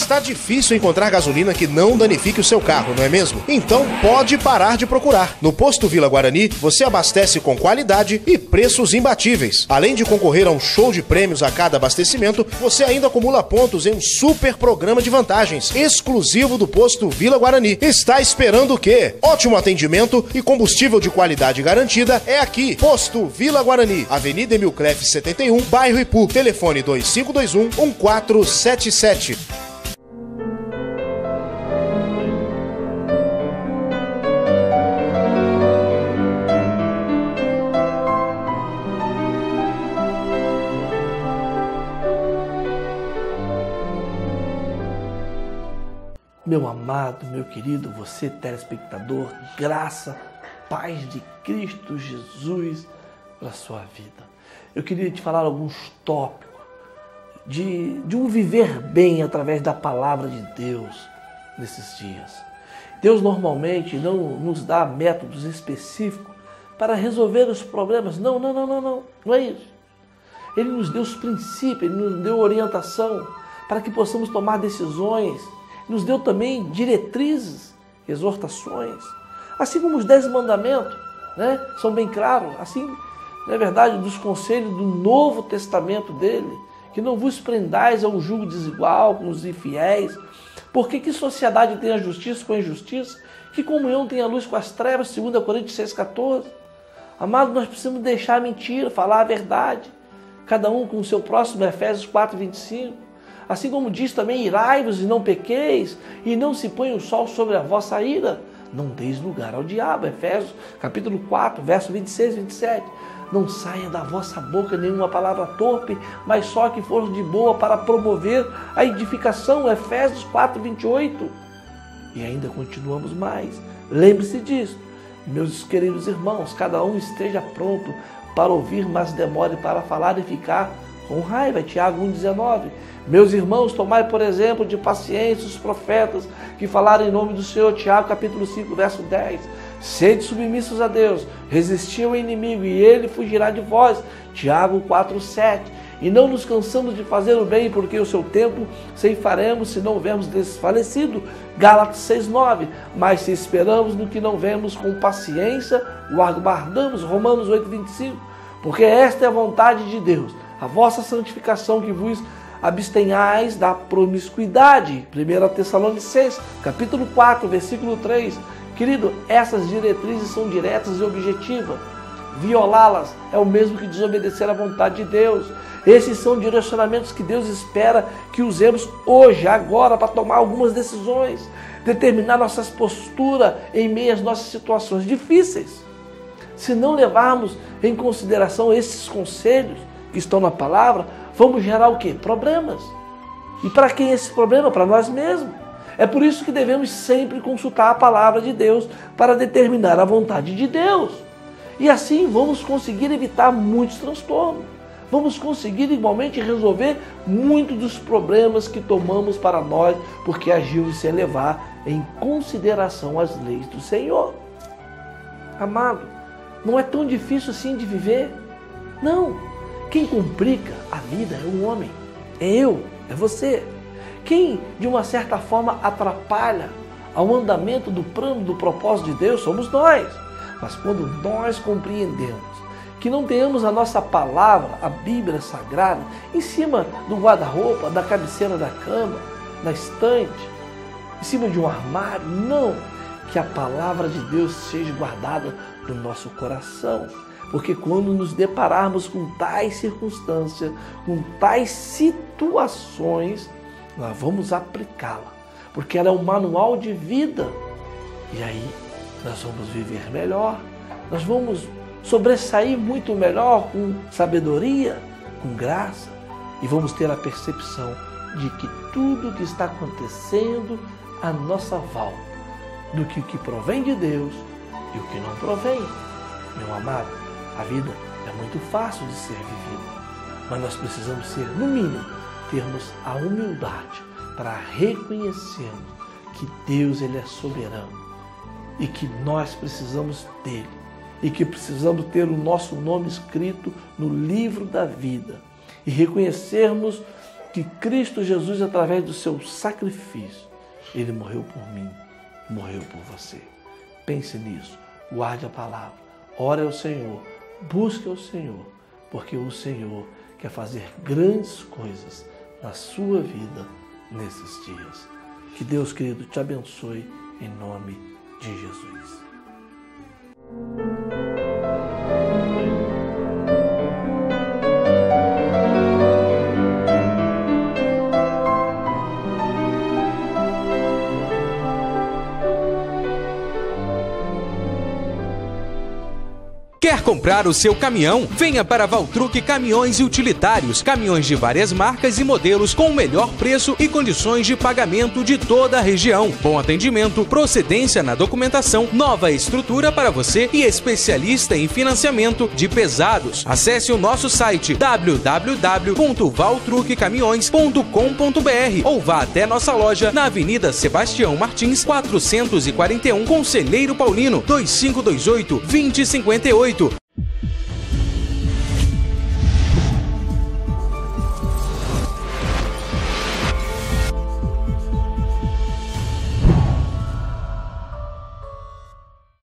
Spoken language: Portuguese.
Está difícil encontrar gasolina que não danifique o seu carro, não é mesmo? Então pode parar de procurar. No Posto Vila Guarani, você abastece com qualidade e preços imbatíveis. Além de concorrer a um show de prêmios a cada abastecimento, você ainda acumula pontos em um super programa de vantagens, exclusivo do Posto Vila Guarani. Está esperando o quê? Ótimo atendimento e combustível de qualidade garantida é aqui. Posto Vila Guarani, Avenida Emil Cleff 71, bairro Ipu. Telefone 2521-1477. Meu amado, meu querido, você telespectador, graça, paz de Cristo Jesus para a sua vida. Eu queria te falar alguns tópicos de um viver bem através da palavra de Deus nesses dias. Deus normalmente não nos dá métodos específicos para resolver os problemas. Não é isso. Ele nos deu os princípios, Ele nos deu orientação para que possamos tomar decisões. Nos deu também diretrizes, exortações, assim como os 10 mandamentos, né? São bem claros, assim, na verdade, dos conselhos do Novo Testamento dele, que não vos prendais a um jugo desigual com os infiéis, porque que sociedade tem a justiça com a injustiça, que comunhão tem a luz com as trevas, 2 Coríntios 6,14. Amado, nós precisamos deixar a mentira, falar a verdade, cada um com o seu próximo, Efésios 4,25. Assim como diz também, irai-vos e não pequeis, e não se ponha o sol sobre a vossa ira. Não deis lugar ao diabo. Efésios capítulo 4, verso 26 e 27. Não saia da vossa boca nenhuma palavra torpe, mas só que for de boa para promover a edificação. Efésios 4, 28. E ainda continuamos mais. Lembre-se disso. Meus queridos irmãos, cada um esteja pronto para ouvir, mas demore para falar e ficar com raiva. Tiago 1,19. Meus irmãos, tomai por exemplo de paciência os profetas que falaram em nome do Senhor. Tiago capítulo 5, verso 10. Sede submissos a Deus, resisti ao inimigo e ele fugirá de vós. Tiago 4, 7. E não nos cansamos de fazer o bem, porque o seu tempo ceifaremos se não houvermos desfalecido. Gálatas 6, 9. Mas se esperamos no que não vemos, com paciência o aguardamos. Romanos 8, 25. Porque esta é a vontade de Deus, a vossa santificação, que vos abstenhais da promiscuidade. 1 Tessalonicenses, capítulo 4, versículo 3. Querido, essas diretrizes são diretas e objetivas. Violá-las é o mesmo que desobedecer à vontade de Deus. Esses são direcionamentos que Deus espera que usemos hoje, agora, para tomar algumas decisões, determinar nossas posturas em meio às nossas situações difíceis. Se não levarmos em consideração esses conselhos que estão na palavra, vamos gerar o quê? Problemas. E para quem é esse problema? Para nós mesmos. É por isso que devemos sempre consultar a palavra de Deus para determinar a vontade de Deus. E assim vamos conseguir evitar muitos transtornos. Vamos conseguir igualmente resolver muitos dos problemas que tomamos para nós, porque agimos sem levar em consideração as leis do Senhor. Amado, não é tão difícil assim de viver. Não. Quem complica a vida é o homem, é eu, é você. Quem, de uma certa forma, atrapalha ao andamento do plano, do propósito de Deus, somos nós. Mas quando nós compreendemos que não tenhamos a nossa palavra, a Bíblia Sagrada, em cima do guarda-roupa, da cabeceira da cama, na estante, em cima de um armário, não. Que a palavra de Deus seja guardada no nosso coração. Porque quando nos depararmos com tais circunstâncias, com tais situações, nós vamos aplicá-la. Porque ela é um manual de vida. E aí nós vamos viver melhor. Nós vamos sobressair muito melhor com sabedoria, com graça. E vamos ter a percepção de que tudo que está acontecendo à nossa volta, do que o que provém de Deus e o que não provém. Meu amado, a vida é muito fácil de ser vivida, mas nós precisamos ser, no mínimo, termos a humildade para reconhecermos que Deus ele é soberano e que nós precisamos dele e que precisamos ter o nosso nome escrito no livro da vida e reconhecermos que Cristo Jesus, através do seu sacrifício, Ele morreu por mim, morreu por você. Pense nisso, guarde a palavra, ore ao Senhor, busque ao Senhor, porque o Senhor quer fazer grandes coisas na sua vida nesses dias. Que Deus, querido, te abençoe em nome de Jesus. Quer comprar o seu caminhão? Venha para Valtruc Caminhões e Utilitários. Caminhões de várias marcas e modelos com o melhor preço e condições de pagamento de toda a região. Bom atendimento, procedência na documentação, nova estrutura para você e especialista em financiamento de pesados. Acesse o nosso site www.valtruccaminhões.com.br ou vá até nossa loja na Avenida Sebastião Martins, 441, Conselheiro Paulino, 2528-2058.